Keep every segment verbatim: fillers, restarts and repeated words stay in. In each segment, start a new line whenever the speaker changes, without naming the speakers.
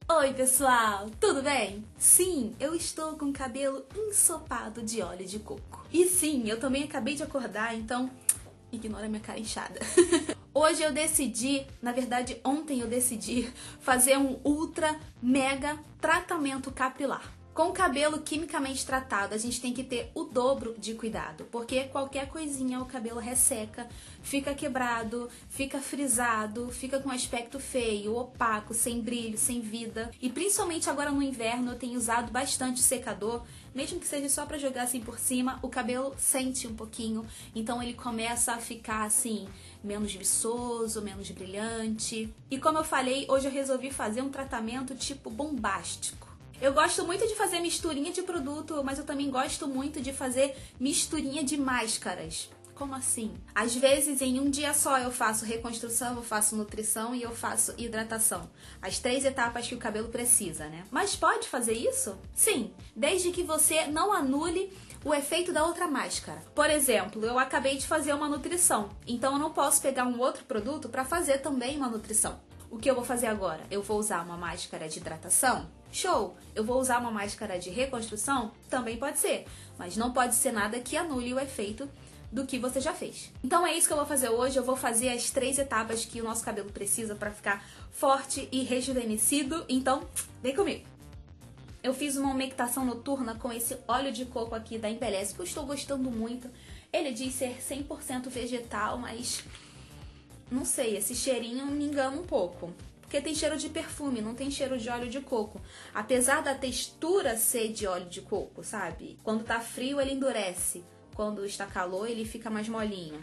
Oi pessoal, tudo bem? Sim, eu estou com o cabelo ensopado de óleo de coco. E sim, eu também acabei de acordar, então ignora minha cara inchada. Hoje eu decidi, na verdade ontem eu decidi fazer um ultra mega tratamento capilar. Com o cabelo quimicamente tratado, a gente tem que ter o dobro de cuidado, porque qualquer coisinha o cabelo resseca, fica quebrado, fica frisado, fica com aspecto feio, opaco, sem brilho, sem vida. E principalmente agora no inverno eu tenho usado bastante secador, mesmo que seja só pra jogar assim por cima, o cabelo sente um pouquinho, então ele começa a ficar assim, menos viçoso, menos brilhante. E como eu falei, hoje eu resolvi fazer um tratamento tipo bombástico. Eu gosto muito de fazer misturinha de produto, mas eu também gosto muito de fazer misturinha de máscaras. Como assim? Às vezes, em um dia só, eu faço reconstrução, eu faço nutrição e eu faço hidratação. As três etapas que o cabelo precisa, né? Mas pode fazer isso? Sim, desde que você não anule o efeito da outra máscara. Por exemplo, eu acabei de fazer uma nutrição, então eu não posso pegar um outro produto para fazer também uma nutrição. O que eu vou fazer agora? Eu vou usar uma máscara de hidratação? Show! Eu vou usar uma máscara de reconstrução? Também pode ser, mas não pode ser nada que anule o efeito do que você já fez. Então é isso que eu vou fazer hoje, eu vou fazer as três etapas que o nosso cabelo precisa para ficar forte e rejuvenescido, então vem comigo! Eu fiz uma umectação noturna com esse óleo de coco aqui da Embeleze, que eu estou gostando muito. Ele diz ser cem por cento vegetal, mas não sei, esse cheirinho me engana um pouco. Porque tem cheiro de perfume, não tem cheiro de óleo de coco. Apesar da textura ser de óleo de coco, sabe? Quando tá frio ele endurece. Quando está calor ele fica mais molinho.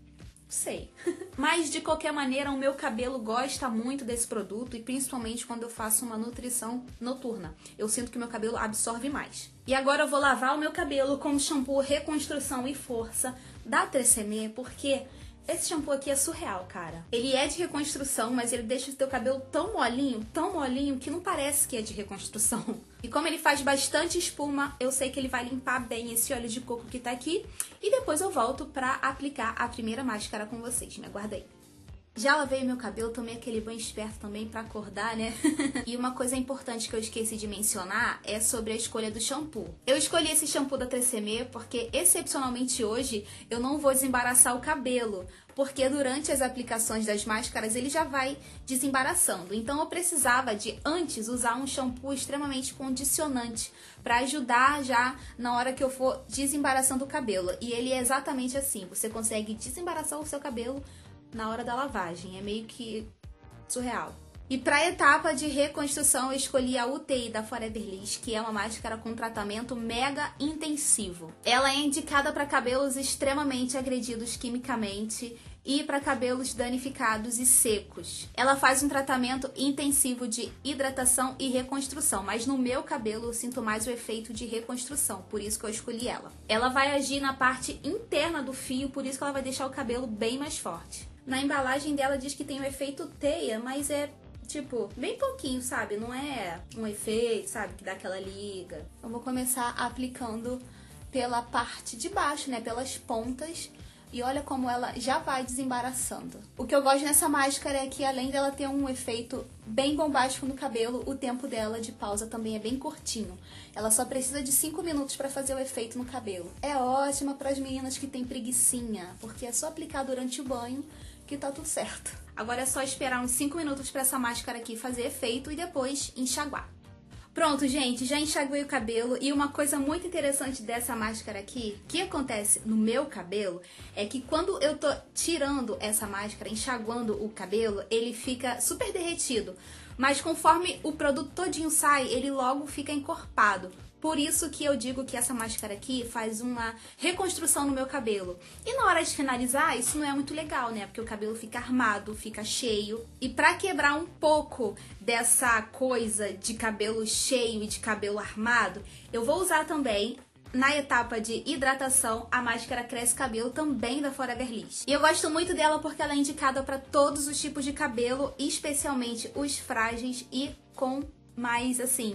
Sei. Mas de qualquer maneira o meu cabelo gosta muito desse produto. E principalmente quando eu faço uma nutrição noturna. Eu sinto que o meu cabelo absorve mais. E agora eu vou lavar o meu cabelo com o shampoo Reconstrução e Força da Tresemmé. Porque esse shampoo aqui é surreal, cara. Ele é de reconstrução, mas ele deixa o teu cabelo tão molinho, tão molinho, que não parece que é de reconstrução. E como ele faz bastante espuma, eu sei que ele vai limpar bem esse óleo de coco que tá aqui. E depois eu volto pra aplicar a primeira máscara com vocês. Me aguarda aí. Já lavei o meu cabelo, tomei aquele banho esperto também pra acordar, né? E uma coisa importante que eu esqueci de mencionar é sobre a escolha do shampoo. Eu escolhi esse shampoo da Tresemmé porque, excepcionalmente hoje, eu não vou desembaraçar o cabelo, porque durante as aplicações das máscaras ele já vai desembaraçando. Então eu precisava de, antes, usar um shampoo extremamente condicionante pra ajudar já na hora que eu for desembaraçando o cabelo. E ele é exatamente assim, você consegue desembaraçar o seu cabelo na hora da lavagem, é meio que surreal. E para a etapa de reconstrução eu escolhi a U T I da Forever Liss, que é uma máscara com tratamento mega intensivo. Ela é indicada para cabelos extremamente agredidos quimicamente e para cabelos danificados e secos. Ela faz um tratamento intensivo de hidratação e reconstrução, mas no meu cabelo eu sinto mais o efeito de reconstrução, por isso que eu escolhi ela. Ela vai agir na parte interna do fio, por isso que ela vai deixar o cabelo bem mais forte. Na embalagem dela diz que tem o efeito teia, mas é tipo, bem pouquinho, sabe? Não é um efeito, sabe? Que dá aquela liga. Eu vou começar aplicando pela parte de baixo, né? Pelas pontas. E olha como ela já vai desembaraçando. O que eu gosto nessa máscara é que, além dela ter um efeito bem bombástico no cabelo, o tempo dela de pausa também é bem curtinho. Ela só precisa de cinco minutos para fazer o efeito no cabelo. É ótima para as meninas que têm preguicinha, porque é só aplicar durante o banho que tá tudo certo. Agora é só esperar uns cinco minutos para essa máscara aqui fazer efeito e depois enxaguar. Pronto, gente, já enxaguei o cabelo e uma coisa muito interessante dessa máscara aqui, que acontece no meu cabelo, é que quando eu tô tirando essa máscara, enxaguando o cabelo, ele fica super derretido, mas conforme o produto todinho sai, ele logo fica encorpado. Por isso que eu digo que essa máscara aqui faz uma reconstrução no meu cabelo. E na hora de finalizar, isso não é muito legal, né? Porque o cabelo fica armado, fica cheio. E pra quebrar um pouco dessa coisa de cabelo cheio e de cabelo armado, eu vou usar também, na etapa de hidratação, a máscara Cresce Cabelo, também da Forever Liss. E eu gosto muito dela porque ela é indicada para todos os tipos de cabelo, especialmente os frágeis e com mais, assim,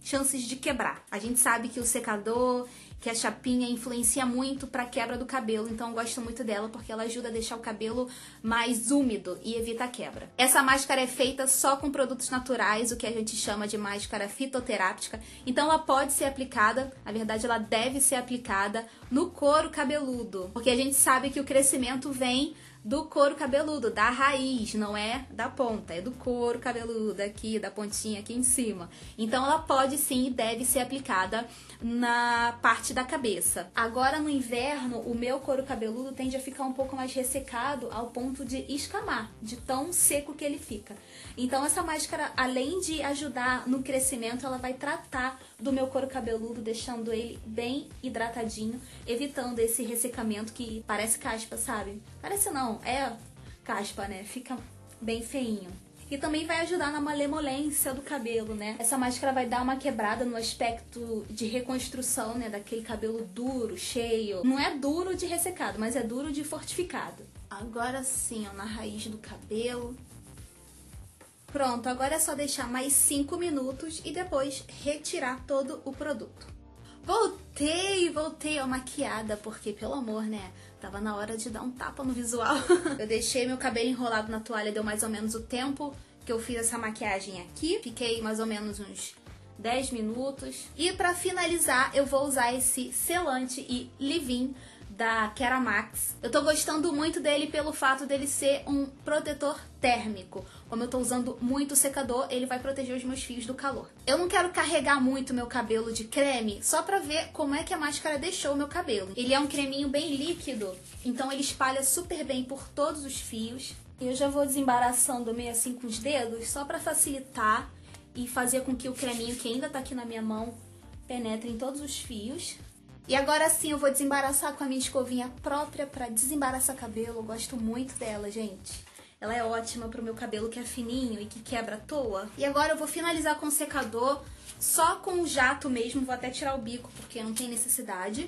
chances de quebrar. A gente sabe que o secador, que a chapinha influencia muito para a quebra do cabelo, então eu gosto muito dela porque ela ajuda a deixar o cabelo mais úmido e evita a quebra. Essa máscara é feita só com produtos naturais, o que a gente chama de máscara fitoterápica, então ela pode ser aplicada, na verdade ela deve ser aplicada no couro cabeludo, porque a gente sabe que o crescimento vem do couro cabeludo, da raiz, não é da ponta, é do couro cabeludo aqui, da pontinha aqui em cima. Então ela pode sim e deve ser aplicada na parte da cabeça. Agora no inverno, o meu couro cabeludo tende a ficar um pouco mais ressecado ao ponto de escamar, de tão seco que ele fica. Então essa máscara, além de ajudar no crescimento, ela vai tratar do meu couro cabeludo, deixando ele bem hidratadinho, evitando esse ressecamento que parece caspa, sabe? Parece não, é caspa, né? Fica bem feinho. E também vai ajudar na malemolência do cabelo, né? Essa máscara vai dar uma quebrada no aspecto de reconstrução, né? Daquele cabelo duro, cheio. Não é duro de ressecado, mas é duro de fortificado. Agora sim, ó, na raiz do cabelo. Pronto, agora é só deixar mais cinco minutos e depois retirar todo o produto. Voltei, voltei ó, maquiada, porque, pelo amor, né? Tava na hora de dar um tapa no visual. Eu deixei meu cabelo enrolado na toalha, deu mais ou menos o tempo que eu fiz essa maquiagem aqui. Fiquei mais ou menos uns dez minutos. E pra finalizar, eu vou usar esse selante e leave-in da Keramax. Eu tô gostando muito dele pelo fato dele ser um protetor térmico. Como eu tô usando muito secador, ele vai proteger os meus fios do calor. Eu não quero carregar muito meu cabelo de creme, só pra ver como é que a máscara deixou o meu cabelo. Ele é um creminho bem líquido, então ele espalha super bem por todos os fios. Eu já vou desembaraçando meio assim com os dedos, só pra facilitar e fazer com que o creminho que ainda tá aqui na minha mão penetre em todos os fios. E agora sim eu vou desembaraçar com a minha escovinha própria pra desembaraçar cabelo. Eu gosto muito dela, gente. Ela é ótima pro meu cabelo que é fininho e que quebra à toa. E agora eu vou finalizar com o secador, só com o jato mesmo. Vou até tirar o bico porque não tem necessidade.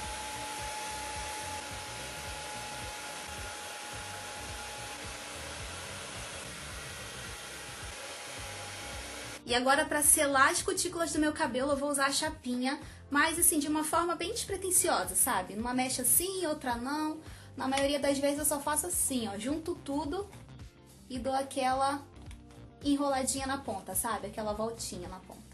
E agora, pra selar as cutículas do meu cabelo, eu vou usar a chapinha, mas assim, de uma forma bem despretensiosa, sabe? Numa mecha sim, outra não. Na maioria das vezes eu só faço assim, ó, junto tudo e dou aquela enroladinha na ponta, sabe? Aquela voltinha na ponta.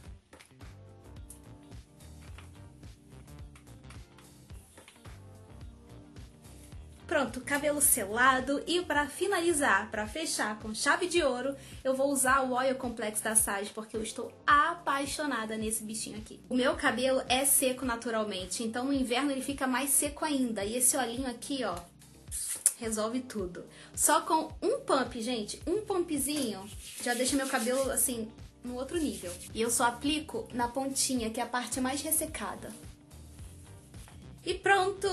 Pronto, cabelo selado. E para finalizar, para fechar com chave de ouro, eu vou usar o Oil Complex da Sage, porque eu estou apaixonada nesse bichinho aqui. O meu cabelo é seco naturalmente, então no inverno ele fica mais seco ainda. E esse olhinho aqui, ó, resolve tudo. Só com um pump, gente, um pumpzinho, já deixa meu cabelo, assim, no outro nível. E eu só aplico na pontinha, que é a parte mais ressecada. E pronto!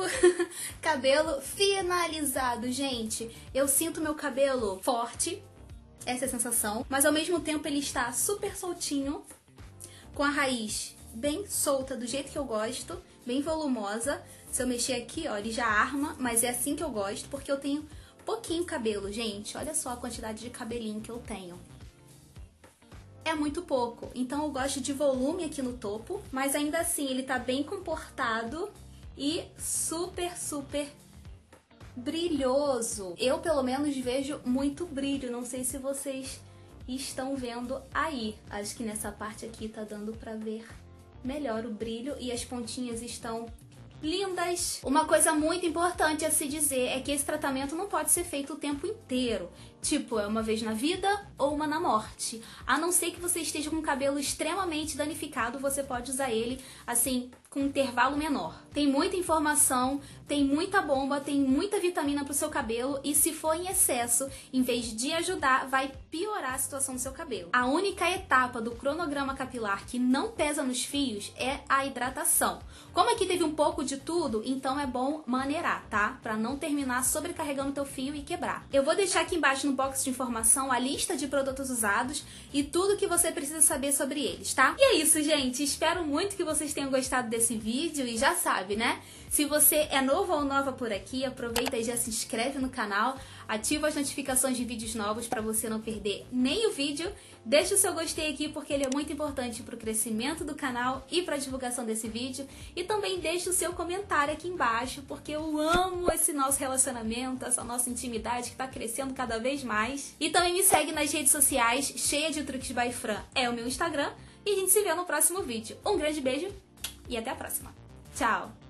Cabelo finalizado, gente. Eu sinto meu cabelo forte, essa é a sensação, mas ao mesmo tempo ele está super soltinho, com a raiz bem solta, do jeito que eu gosto, bem volumosa. Se eu mexer aqui, ó, ele já arma, mas é assim que eu gosto, porque eu tenho pouquinho cabelo, gente. Olha só a quantidade de cabelinho que eu tenho. É muito pouco, então eu gosto de volume aqui no topo, mas ainda assim ele tá bem comportado e super, super brilhoso. Eu, pelo menos, vejo muito brilho. Não sei se vocês estão vendo aí. Acho que nessa parte aqui tá dando pra ver melhor o brilho e as pontinhas estão lindas. Uma coisa muito importante a se dizer é que esse tratamento não pode ser feito o tempo inteiro. Tipo, é uma vez na vida ou uma na morte. A não ser que você esteja com o cabelo extremamente danificado, você pode usar ele, assim, com um intervalo menor. Tem muita informação, tem muita bomba, tem muita vitamina pro seu cabelo e se for em excesso, em vez de ajudar, vai piorar a situação do seu cabelo. A única etapa do cronograma capilar que não pesa nos fios é a hidratação. Como aqui teve um pouco de tudo, então é bom maneirar, tá? Pra não terminar sobrecarregando teu fio e quebrar. Eu vou deixar aqui embaixo no box de informação a lista de produtos usados e tudo que você precisa saber sobre eles, tá? E é isso, gente. Espero muito que vocês tenham gostado desse vídeo e já sabe, né? Se você é novo ou nova por aqui, aproveita e já se inscreve no canal, Ativa as notificações de vídeos novos para você não perder nem o vídeo. Deixa o seu gostei aqui porque ele é muito importante para o crescimento do canal e para a divulgação desse vídeo. E também deixa o seu comentário aqui embaixo porque eu amo esse nosso relacionamento, essa nossa intimidade que está crescendo cada vez mais. E também me segue nas redes sociais, cheia de truques by Fran, é o meu Instagram. E a gente se vê no próximo vídeo. Um grande beijo e até a próxima. Tchau!